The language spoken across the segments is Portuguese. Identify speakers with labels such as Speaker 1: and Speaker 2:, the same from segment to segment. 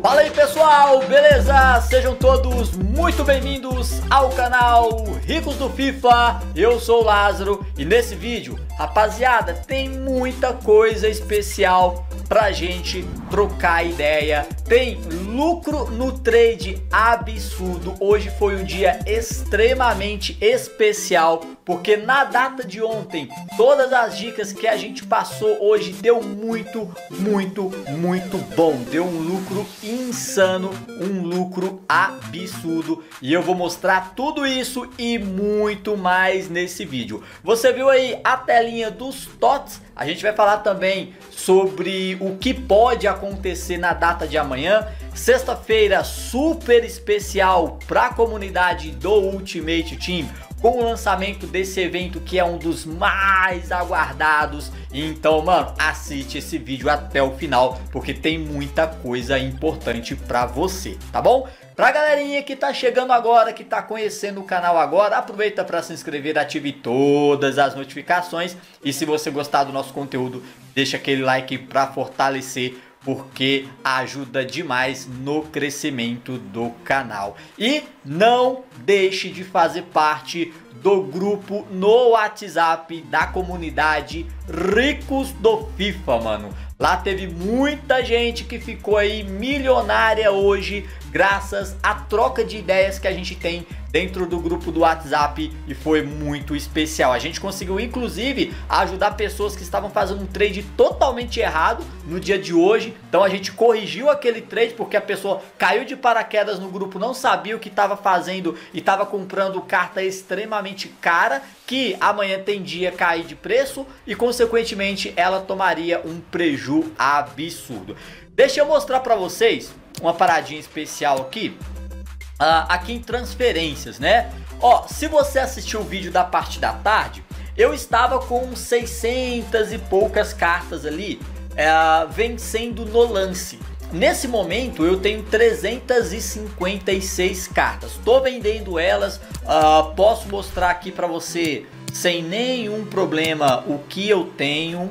Speaker 1: Fala aí pessoal, beleza? Sejam todos muito bem-vindos ao canal Ricos do FIFA. Eu sou o Lázaro e nesse vídeo, rapaziada, tem muita coisa especial pra gente trocar ideia. Tem lucro no trade absurdo. Hoje foi um dia extremamente especial, porque na data de ontem, todas as dicas que a gente passou hoje deu muito bom. Deu um lucro insano, um lucro absurdo. E eu vou mostrar tudo isso e muito mais nesse vídeo. Você viu aí a telinha dos TOTS? A gente vai falar também sobre o que pode acontecer na data de amanhã. Sexta-feira super especial para a comunidade do Ultimate Team, com o lançamento desse evento que é um dos mais aguardados. Então, mano, assiste esse vídeo até o final, porque tem muita coisa importante pra você, tá bom? Pra galerinha que tá chegando agora, que tá conhecendo o canal agora, aproveita para se inscrever, ative todas as notificações. E se você gostar do nosso conteúdo, deixa aquele like pra fortalecer, porque ajuda demais no crescimento do canal. E não deixe de fazer parte do grupo no WhatsApp da comunidade Ricos do FIFA, mano. Lá teve muita gente que ficou aí milionária hoje, graças à troca de ideias que a gente tem dentro do grupo do WhatsApp, e foi muito especial. A gente conseguiu inclusive ajudar pessoas que estavam fazendo um trade totalmente errado no dia de hoje. Então a gente corrigiu aquele trade, porque a pessoa caiu de paraquedas no grupo, não sabia o que estava fazendo e estava comprando carta extremamente cara, que amanhã tendia a cair de preço e consequentemente ela tomaria um prejuízo absurdo. Deixa eu mostrar para vocês uma paradinha especial aqui. Aqui em transferências, né? Ó, se você assistiu o vídeo da parte da tarde, eu estava com 600 e poucas cartas ali vencendo no lance. Nesse momento eu tenho 356 cartas. Tô vendendo elas, posso mostrar aqui para você sem nenhum problema o que eu tenho.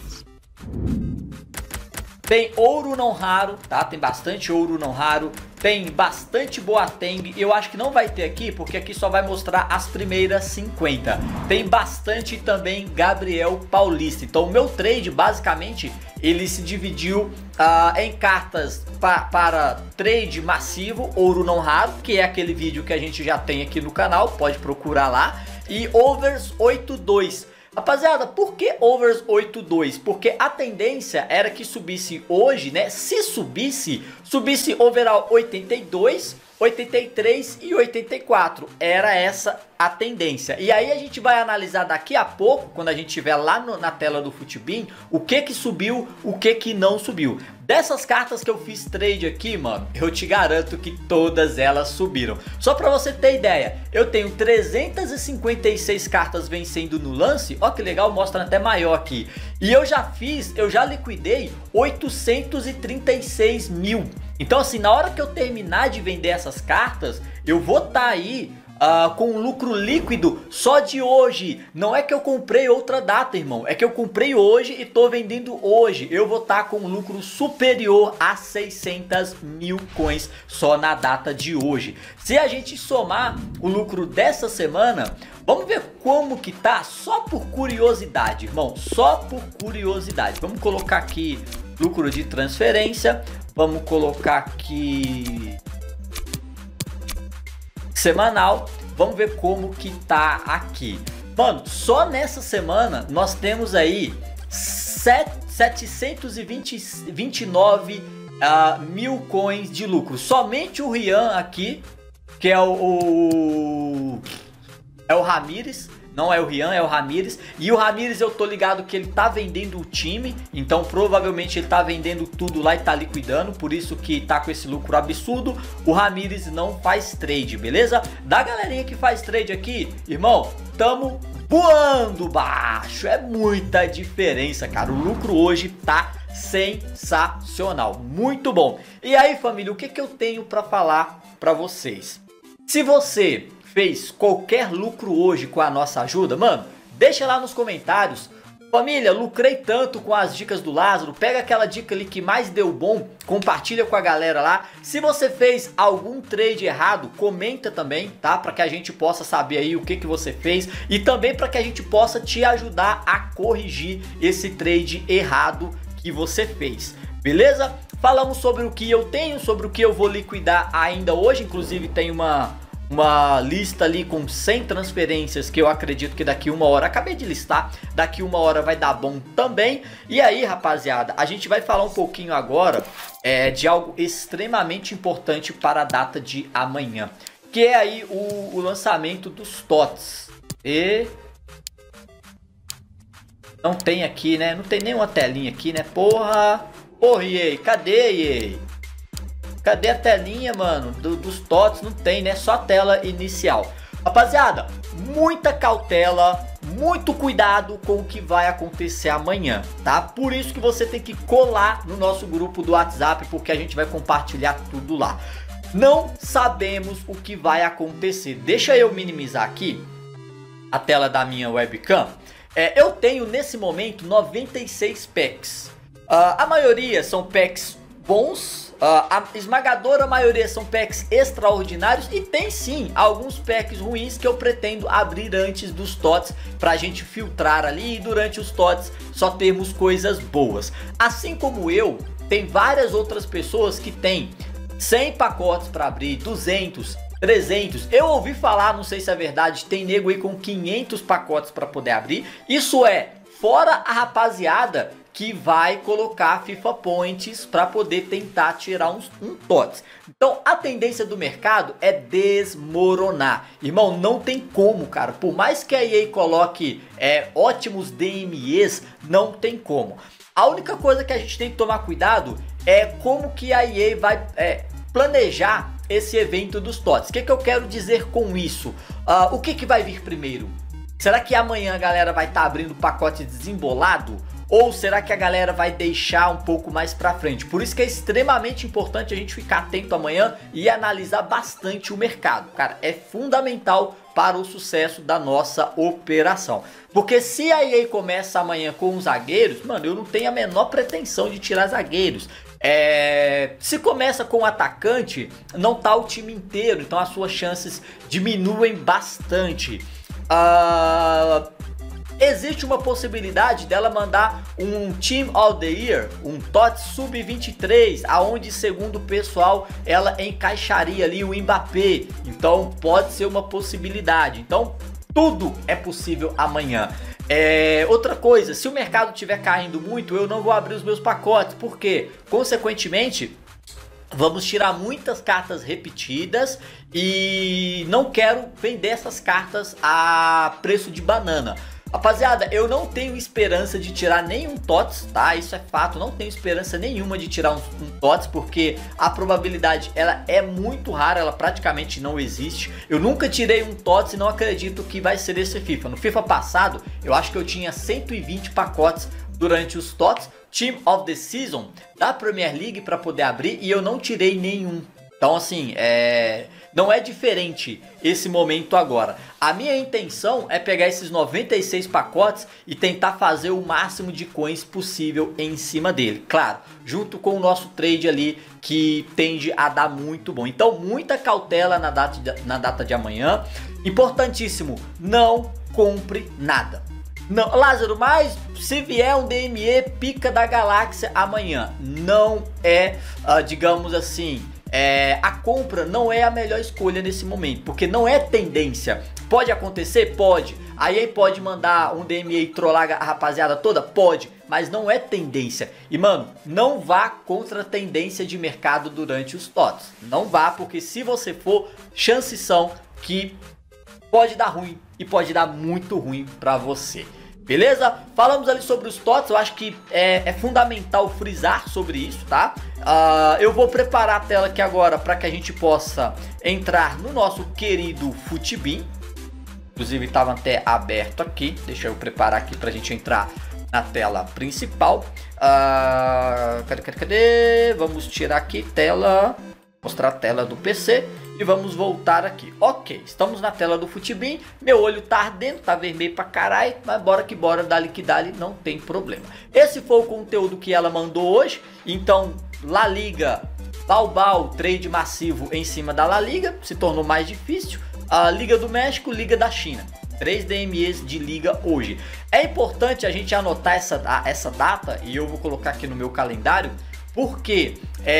Speaker 1: Tem ouro não raro, tá? Tem bastante ouro não raro. Tem bastante Boateng. Eu acho que não vai ter aqui, porque aqui só vai mostrar as primeiras 50. Tem bastante também Gabriel Paulista. Então o meu trade, basicamente, ele se dividiu em cartas para trade massivo, ouro não raro, que é aquele vídeo que a gente já tem aqui no canal, pode procurar lá. E overs 8-2. Rapaziada, por que overs 8-2? Porque a tendência era que subisse hoje, né? Se subisse overall 82, 83 e 84. Era essa a tendência. E aí a gente vai analisar daqui a pouco, quando a gente estiver lá na tela do Futibin, o que subiu, o que não subiu. Dessas cartas que eu fiz trade aqui, mano, eu te garanto que todas elas subiram. Só pra você ter ideia, eu tenho 356 cartas vencendo no lance. Ó que legal, mostra até maior aqui. E eu já liquidei 836 mil. Então assim, na hora que eu terminar de vender essas cartas, eu vou estar aí com um lucro líquido só de hoje. Não é que eu comprei outra data, irmão. É que eu comprei hoje e tô vendendo hoje. Eu vou estar com um lucro superior a 600 mil coins só na data de hoje. Se a gente somar o lucro dessa semana, vamos ver como que tá, só por curiosidade, irmão. Só por curiosidade. Vamos colocar aqui lucro de transferência. Vamos colocar aqui semanal, vamos ver como que tá aqui. Mano, só nessa semana nós temos aí 729 mil coins de lucro. Somente o Rian aqui, que é o Ramires. Não é o Rian, é o Ramires. E o Ramires eu tô ligado que ele tá vendendo o time. Então provavelmente ele tá vendendo tudo lá e tá liquidando. Por isso que tá com esse lucro absurdo. O Ramires não faz trade, beleza? Da galerinha que faz trade aqui, irmão, tamo voando baixo. É muita diferença, cara. O lucro hoje tá sensacional. Muito bom. E aí, família, o que eu tenho pra falar pra vocês? Se você fez qualquer lucro hoje com a nossa ajuda, mano, deixa lá nos comentários Família, lucrei tanto com as dicas do Lázaro. Pega aquela dica ali que mais deu bom, compartilha com a galera lá. Se você fez algum trade errado, comenta também, tá? Para que a gente possa saber aí o que você fez e também para que a gente possa te ajudar a corrigir esse trade errado que você fez. Beleza? Falamos sobre o que eu tenho, sobre o que eu vou liquidar ainda hoje. Inclusive tem uma lista ali com 100 transferências que eu acredito que daqui uma hora, acabei de listar, daqui uma hora vai dar bom também. E aí, rapaziada, a gente vai falar um pouquinho agora de algo extremamente importante para a data de amanhã, que é aí o lançamento dos TOTS. E não tem aqui, né? Não tem nenhuma telinha aqui, né? Porra, EA, cadê, EA? Cadê a telinha, mano, dos TOTS? Não tem, né? Só a tela inicial. Rapaziada, muita cautela, muito cuidado com o que vai acontecer amanhã, tá? Por isso que você tem que colar no nosso grupo do WhatsApp, porque a gente vai compartilhar tudo lá. Não sabemos o que vai acontecer. Deixa eu minimizar aqui a tela da minha webcam. Eu tenho nesse momento 96 packs. A maioria são packs bons. A esmagadora maioria são packs extraordinários e tem sim alguns packs ruins que eu pretendo abrir antes dos TOTS pra gente filtrar ali e durante os TOTS só termos coisas boas. Assim como eu, tem várias outras pessoas que tem 100 pacotes para abrir, 200, 300. Eu ouvi falar, não sei se é verdade, tem nego aí com 500 pacotes para poder abrir. Isso é fora a rapaziada que vai colocar FIFA Points para poder tentar tirar um TOTS. Então a tendência do mercado é desmoronar. Irmão, não tem como, cara. Por mais que a EA coloque ótimos DMEs, não tem como. A única coisa que a gente tem que tomar cuidado é como que a EA vai planejar esse evento dos TOTS. O que eu quero dizer com isso? O que vai vir primeiro? Será que amanhã a galera vai estar abrindo pacote desembolado? Ou será que a galera vai deixar um pouco mais pra frente? Por isso que é extremamente importante a gente ficar atento amanhã e analisar bastante o mercado. Cara, é fundamental para o sucesso da nossa operação. Porque se a EA começa amanhã com os zagueiros, mano, eu não tenho a menor pretensão de tirar zagueiros. Se começa com um atacante, não tá o time inteiro, então as suas chances diminuem bastante. Existe uma possibilidade dela mandar um Team of the Year, um TOTS Sub-23, aonde segundo o pessoal ela encaixaria ali o Mbappé. Então pode ser uma possibilidade. Então tudo é possível amanhã. Outra coisa, se o mercado estiver caindo muito, eu não vou abrir os meus pacotes, porque consequentemente vamos tirar muitas cartas repetidas e não quero vender essas cartas a preço de banana. Rapaziada, eu não tenho esperança de tirar nenhum TOTS, tá? Isso é fato, não tenho esperança nenhuma de tirar um TOTS, porque a probabilidade ela é muito rara, ela praticamente não existe. Eu nunca tirei um TOTS e não acredito que vai ser esse FIFA. No FIFA passado, eu acho que eu tinha 120 pacotes durante os TOTS, Team of the Season da Premier League para poder abrir e eu não tirei nenhum. Então assim, não é diferente esse momento agora. A minha intenção é pegar esses 96 pacotes e tentar fazer o máximo de coins possível em cima dele. Claro, junto com o nosso trade ali que tende a dar muito bom. Então muita cautela na data de amanhã. Importantíssimo, não compre nada. Não, Lázaro, mas se vier um DME pica da galáxia amanhã, não digamos assim... a compra não é a melhor escolha nesse momento, porque não é tendência. Pode acontecer? Pode. Aí pode mandar um DME e trollar a rapaziada toda? Pode, mas não é tendência. E mano, não vá contra a tendência de mercado durante os TOTS. Não vá, porque se você for, chances são que pode dar ruim e pode dar muito ruim pra você. Beleza? Falamos ali sobre os TOTS, eu acho que é fundamental frisar sobre isso, tá? Eu vou preparar a tela aqui agora para que a gente possa entrar no nosso querido Futibin. Inclusive estava até aberto aqui, deixa eu preparar aqui para a gente entrar na tela principal. Cadê? Vamos tirar aqui tela Mostrar a tela do PC e vamos voltar aqui. Ok, estamos na tela do Futibin. Meu olho tá ardendo, tá vermelho pra caralho, mas bora que bora, dali que dali, não tem problema. Esse foi o conteúdo que ela mandou hoje. Então, La Liga, Baubau, trade massivo em cima da La Liga, se tornou mais difícil. A Liga do México, Liga da China. 3 DMEs de liga hoje. É importante a gente anotar essa data, e eu vou colocar aqui no meu calendário, porque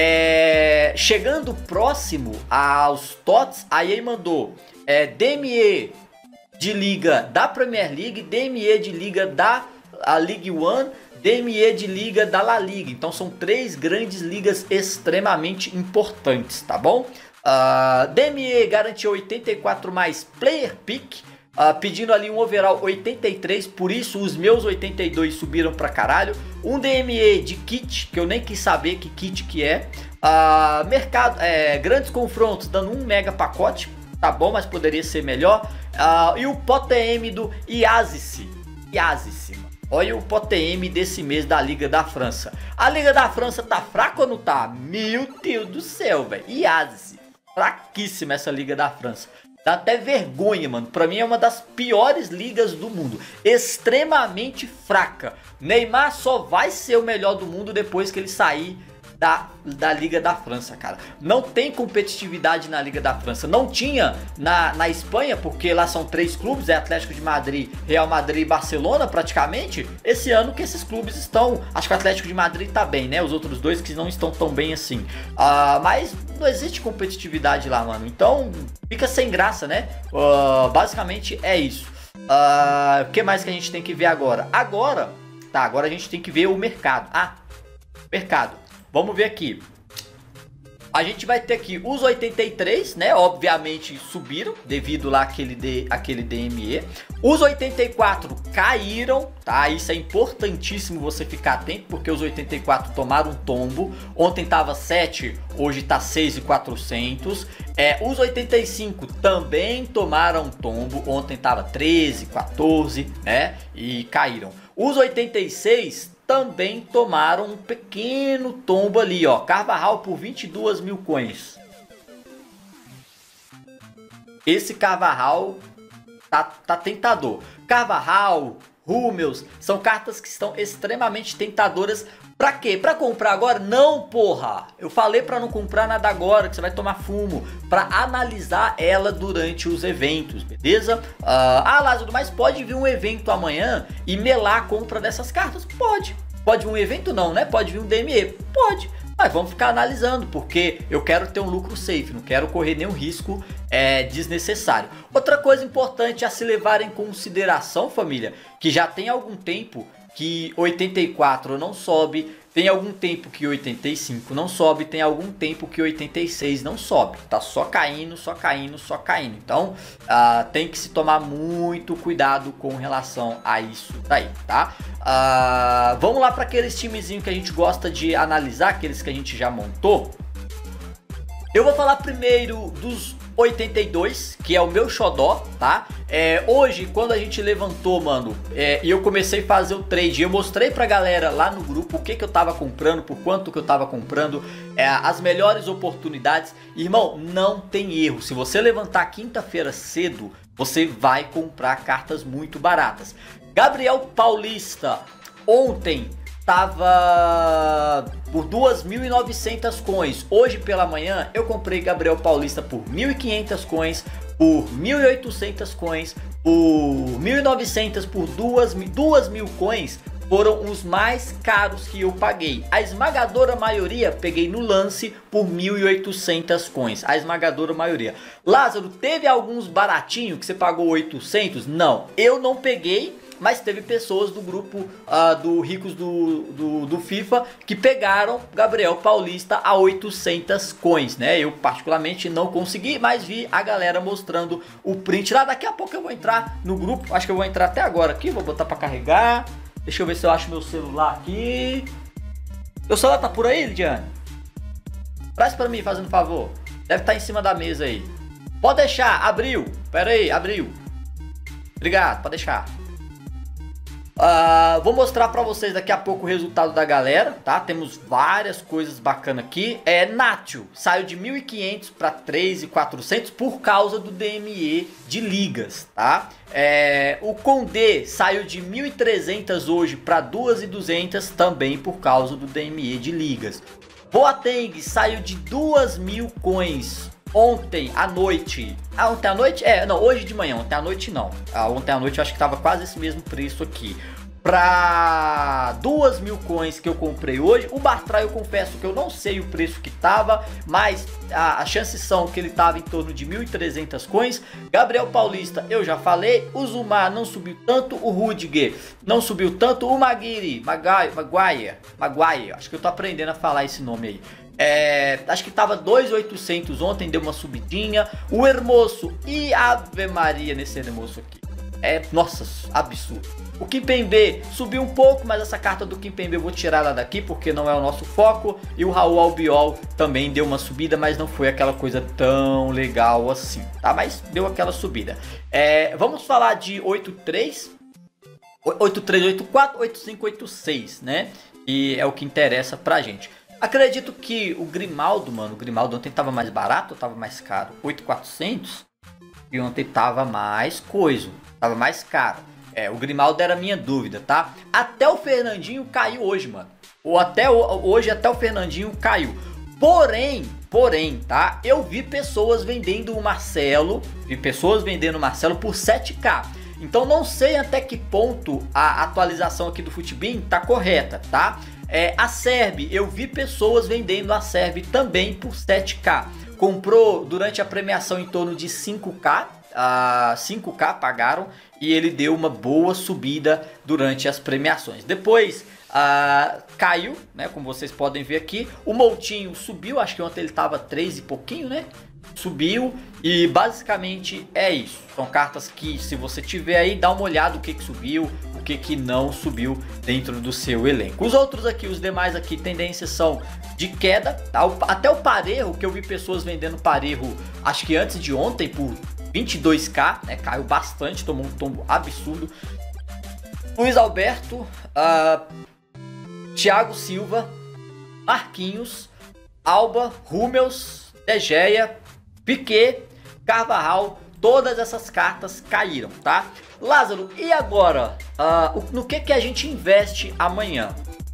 Speaker 1: chegando próximo aos TOTS, a EA mandou DME de liga da Premier League, DME de liga da League One, DME de liga da La Liga. Então são 3 grandes ligas extremamente importantes, tá bom? DME garantiu 84 mais player pick, pedindo ali um overall 83, por isso os meus 82 subiram pra caralho. Um DME de kit, que eu nem quis saber que kit que é. Grandes confrontos dando 1 mega pacote, tá bom, mas poderia ser melhor. E o POTM do Iazisi. Olha o POTM desse mês da Liga da França. A Liga da França tá fraca ou não tá? Meu Deus do céu, velho. Iazisi. Fraquíssima essa Liga da França. Dá até vergonha, mano. Pra mim é uma das piores ligas do mundo. Extremamente fraca. Neymar só vai ser o melhor do mundo depois que ele sair da Liga da França, cara. Não tem competitividade na Liga da França. Não tinha na Espanha, porque lá são 3 clubes, Atlético de Madrid, Real Madrid e Barcelona praticamente. Esse ano que esses clubes estão, acho que o Atlético de Madrid tá bem, né? Os outros 2 que não estão tão bem assim. Mas não existe competitividade lá, mano. Então fica sem graça, né? Basicamente é isso. O que mais que a gente tem que ver agora? Agora a gente tem que ver o mercado. Mercado. Vamos ver aqui. A gente vai ter aqui os 83, né? Obviamente subiram devido lá aquele DME. Os 84 caíram, tá? Isso é importantíssimo você ficar atento, porque os 84 tomaram um tombo. Ontem tava 7, hoje tá 6.400. Os 85 também tomaram um tombo. Ontem tava 13, 14, né? E caíram. Os 86 também tomaram um pequeno tombo ali, ó. Carvajal por 22 mil coins. Esse Carvajal tá tentador. Carvajal, Hummels, são cartas que estão extremamente tentadoras. Pra quê? Pra comprar agora? Não, porra! Eu falei pra não comprar nada agora, que você vai tomar fumo. Pra analisar ela durante os eventos, beleza? Lázaro, mas pode vir um evento amanhã e melar a compra dessas cartas? Pode. Pode vir um evento? Não, né? Pode vir um DME? Pode. Mas vamos ficar analisando, porque eu quero ter um lucro safe, não quero correr nenhum risco desnecessário. Outra coisa importante a se levar em consideração, família, que já tem algum tempo que 84 não sobe, tem algum tempo que 85 não sobe, tem algum tempo que 86 não sobe. Tá só caindo, só caindo, só caindo. Então tem que se tomar muito cuidado com relação a isso daí, tá? Vamos lá para aqueles timezinhos que a gente gosta de analisar, aqueles que a gente já montou. Eu vou falar primeiro dos 82, que é o meu xodó, tá? Hoje, quando a gente levantou, mano, e eu comecei a fazer o trade, eu mostrei pra galera lá no grupo o que eu tava comprando, por quanto que eu tava comprando, as melhores oportunidades. Irmão, não tem erro. Se você levantar quinta-feira cedo, você vai comprar cartas muito baratas. Gabriel Paulista, ontem tava por 2.900 coins. Hoje pela manhã eu comprei Gabriel Paulista por 1.500 coins, por 1.800 coins, por 1.900, por 2.000 coins. Foram os mais caros que eu paguei. A esmagadora maioria peguei no lance por 1.800 coins. A esmagadora maioria. Lázaro, teve alguns baratinhos que você pagou 800? Não, eu não peguei. Mas teve pessoas do grupo do Ricos do FIFA que pegaram Gabriel Paulista a 800 coins, né? Eu particularmente não consegui, mas vi a galera mostrando o print lá. Daqui a pouco eu vou entrar no grupo, acho que eu vou entrar até agora aqui, vou botar pra carregar. Deixa eu ver se eu acho meu celular aqui. Meu celular tá por aí, Lidiane? Traz pra mim, fazendo favor. Deve estar em cima da mesa aí. Pode deixar, abriu. Pera aí, abriu. Obrigado, pode deixar. Vou mostrar pra vocês daqui a pouco o resultado da galera, tá? Temos várias coisas bacanas aqui. Nacho saiu de 1.500 para 3.400 por causa do DME de ligas, tá? O Condé saiu de 1.300 hoje para 2.200 também por causa do DME de ligas. Boateng saiu de 2.000 coins ontem à noite. Ontem à noite? Não, hoje de manhã. Ontem à noite não. Ontem à noite eu acho que tava quase esse mesmo preço aqui. Pra 2.000 coins que eu comprei hoje. O Bartra eu confesso que eu não sei o preço que tava, mas as chances são que ele tava em torno de 1.300 coins. Gabriel Paulista eu já falei. O Zuma não subiu tanto. O Rudiger não subiu tanto. O Maguire, acho que eu tô aprendendo a falar esse nome aí. Acho que tava 2.800 ontem, deu uma subidinha. O Hermoso e Ave Maria nesse Hermoso aqui. Nossa, absurdo. O Kimpembe subiu um pouco, mas essa carta do Kimpembe eu vou tirar ela daqui porque não é o nosso foco. E o Raul Albiol também deu uma subida, mas não foi aquela coisa tão legal assim, tá? Mas deu aquela subida. Vamos falar de 83, 83, 84, 85, 86, né? E é o que interessa pra gente. Acredito que o Grimaldo, mano, o Grimaldo ontem tava mais barato ou tava mais caro? 8.400 e ontem tava mais coisa, tava mais caro. O Grimaldo era a minha dúvida, tá? Até o Fernandinho caiu hoje, mano. Hoje até o Fernandinho caiu. Porém, tá? Eu vi pessoas vendendo o Marcelo, por 7k. Então não sei até que ponto a atualização aqui do Futibin tá correta, tá? A Serb, eu vi pessoas vendendo a Serb também por 7k. Comprou durante a premiação em torno de 5k. 5k pagaram e ele deu uma boa subida durante as premiações. Depois caiu, né? Como vocês podem ver aqui. O Moutinho subiu, acho que ontem ele tava 3 e pouquinho, né? Subiu e basicamente é isso. São cartas que, se você tiver aí, dá uma olhada o que subiu, o que não subiu dentro do seu elenco. Os outros aqui, os demais aqui, tendências são de queda, tá? Até o Parejo, que eu vi pessoas vendendo Parejo, acho que antes de ontem, por 22k, né? Caiu bastante, tomou um tombo absurdo. Luiz Alberto, Thiago Silva, Marquinhos, Alba, Hummels, De Gea, Piquet, Carvajal, todas essas cartas caíram, tá? Lázaro, e agora? No que a gente investe amanhã?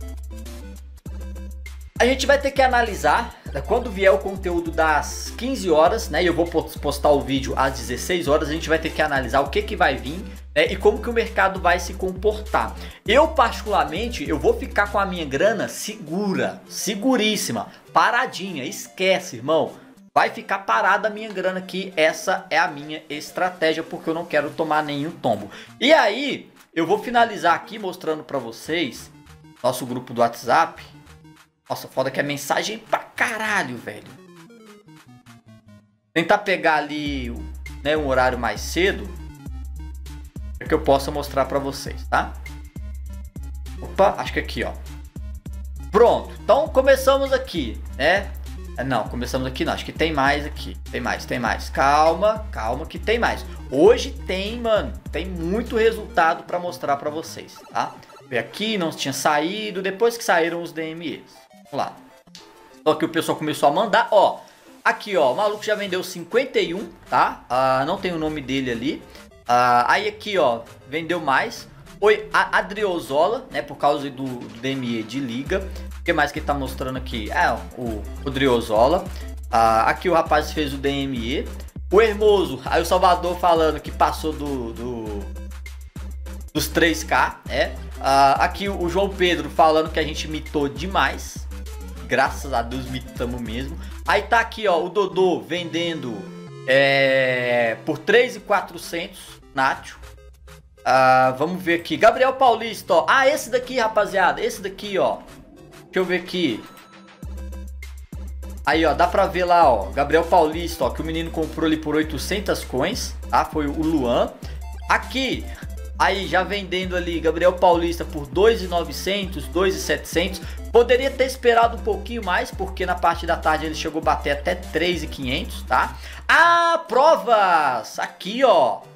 Speaker 1: A gente vai ter que analisar quando vier o conteúdo das 15 horas, né? E eu vou postar o vídeo às 16 horas. A gente vai ter que analisar o que vai vir, né? E como que o mercado vai se comportar. Eu particularmente, eu vou ficar com a minha grana segura, seguríssima, paradinha. Esquece, irmão. Vai ficar parada a minha grana aqui. Essa é a minha estratégia, porque eu não quero tomar nenhum tombo. E aí, eu vou finalizar aqui mostrando pra vocês nosso grupo do WhatsApp. Nossa, foda que é mensagem pra caralho, velho. Tentar pegar ali, né, um horário mais cedo, para que eu possa mostrar pra vocês, tá? Opa, acho que aqui, ó. Pronto, então começamos aqui, né? Não, começamos aqui não, acho que tem mais aqui. Tem mais. Calma que tem mais. Hoje tem, mano, tem muito resultado pra mostrar pra vocês, tá? Ver aqui, não tinha saído, depois que saíram os DMEs. Vamos lá. Só que o pessoal começou a mandar, ó. Aqui, ó, o maluco já vendeu 51, tá? Não tem o nome dele ali. Aí aqui, ó, vendeu mais. Foi a Adriozola, né? Por causa do DME de liga. O que mais que ele tá mostrando aqui? O Adriozola. Aqui o rapaz fez o DME. O Hermoso, aí o Salvador falando que passou dos 3k, aqui o João Pedro falando que a gente mitou demais. Graças a Deus mitamos mesmo. Aí tá aqui, ó, o Dodô vendendo por 3.400 Nacho. Vamos ver aqui. Gabriel Paulista, ó. Esse daqui, rapaziada. Esse daqui, ó. Deixa eu ver aqui. Aí, ó, dá pra ver lá, ó. Gabriel Paulista, ó, que o menino comprou ali por 800 coins, tá? Foi o Luan. Aqui, aí já vendendo ali, Gabriel Paulista por 2.900, 2.700. Poderia ter esperado um pouquinho mais, porque na parte da tarde ele chegou a bater até 3.500, tá? Provas! Aqui, ó.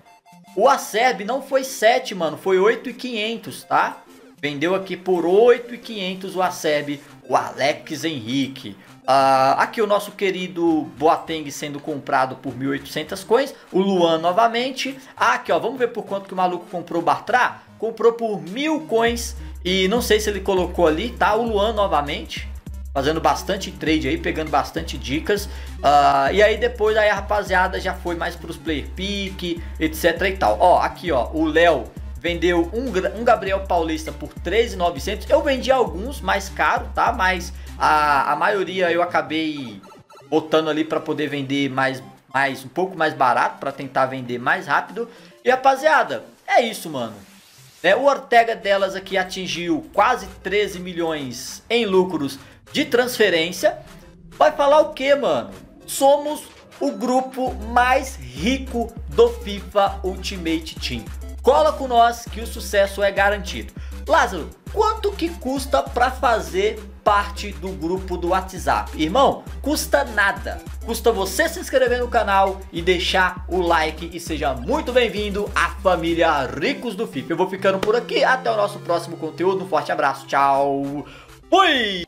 Speaker 1: O Acerbi não foi 7, mano, foi 8.500, tá? Vendeu aqui por 8.500 o Acerbi, o Alex Henrique. Aqui o nosso querido Boateng sendo comprado por 1.800 coins. O Luan novamente. Aqui, ó, vamos ver por quanto que o maluco comprou o Bartra. Comprou por 1.000 coins. E não sei se ele colocou ali, tá? O Luan novamente. Fazendo bastante trade aí, pegando bastante dicas. E aí depois aí a rapaziada já foi mais pros player pick, etc e tal. Ó, aqui ó, o Léo vendeu um Gabriel Paulista por 13.900. Eu vendi alguns mais caro, tá? Mas a maioria eu acabei botando ali para poder vender um pouco mais barato, para tentar vender mais rápido. E rapaziada, é isso, mano. O Ortega delas aqui atingiu quase 13 milhões em lucros de transferência. Vai falar o que, mano? Somos o grupo mais rico do FIFA Ultimate Team. Cola com nós que o sucesso é garantido. Lázaro, quanto que custa para fazer parte do grupo do WhatsApp? Irmão, custa nada. Custa você se inscrever no canal e deixar o like e seja muito bem-vindo à família Ricos do FIFA. Eu vou ficando por aqui, até o nosso próximo conteúdo. Um forte abraço, tchau. Fui!